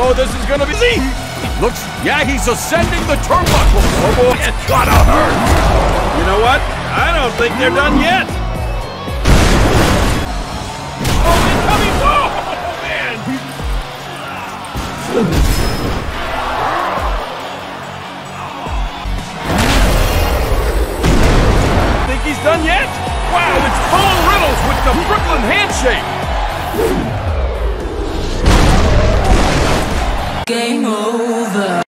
Oh, this is gonna be easy. Looks, yeah, he's ascending the turnbuckle. Oh boy, it's gonna hurt. You know what? I don't think they're done yet. Oh, they're coming! Oh, man! Think he's done yet? Wow, it's Reynolds with the Brooklyn handshake. Game over.